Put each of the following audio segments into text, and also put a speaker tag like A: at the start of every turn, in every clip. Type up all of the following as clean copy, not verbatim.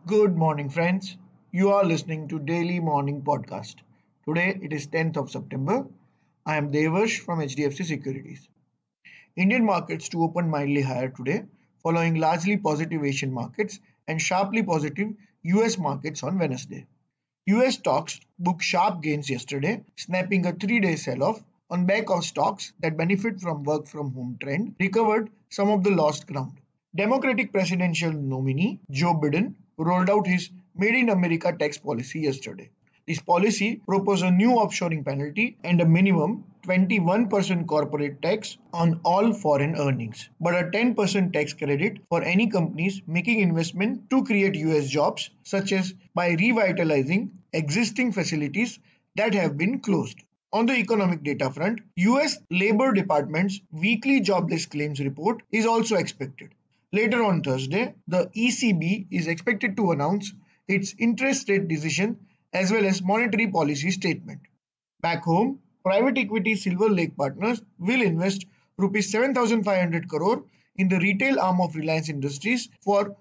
A: Good morning, friends. You are listening to Daily Morning Podcast. Today it is 10th of September. I am Devash from HDFC Securities. Indian markets to open mildly higher today, following largely positive Asian markets and sharply positive US markets on Wednesday. US stocks booked sharp gains yesterday, snapping a 3-day sell-off on back of stocks that benefit from work from home trend recovered some of the lost ground. Democratic presidential nominee Joe Biden rolled out his Made in America tax policy yesterday. This policy proposed a new offshoring penalty and a minimum 21% corporate tax on all foreign earnings, but a 10% tax credit for any companies making investment to create US jobs, such as by revitalizing existing facilities that have been closed. On the economic data front, US Labor Department's weekly jobless claims report is also expected. Later on Thursday, the ECB is expected to announce its interest rate decision as well as monetary policy statement. Back home, private equity Silver Lake Partners will invest rupees 7,500 crore in the retail arm of Reliance Industries for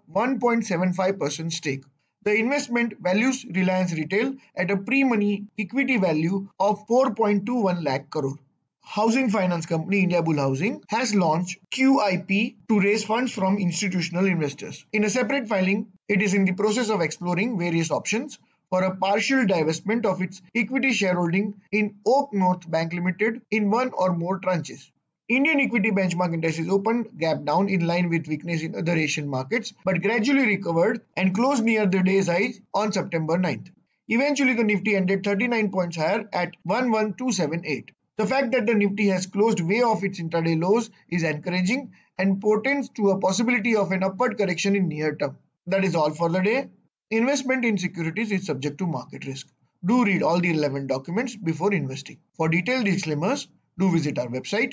A: 1.75% stake. The investment values Reliance Retail at a pre-money equity value of 4.21 lakh crore. Housing finance company Indiabulls Housing has launched QIP to raise funds from institutional investors. In a separate filing, it is in the process of exploring various options for a partial divestment of its equity shareholding in Oak North Bank Limited in one or more tranches. Indian equity benchmark indices opened gap down in line with weakness in other Asian markets but gradually recovered and closed near the day's high on September 9th. Eventually, the Nifty ended 39 points higher at 11278. The fact that the Nifty has closed way off its intraday lows is encouraging and portends to a possibility of an upward correction in near term. That is all for the day. Investment in securities is subject to market risk. Do read all the relevant documents before investing. For detailed disclaimers, do visit our website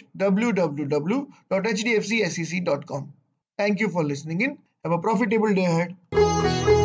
A: www.hdfcsec.com. Thank you for listening in. Have a profitable day ahead.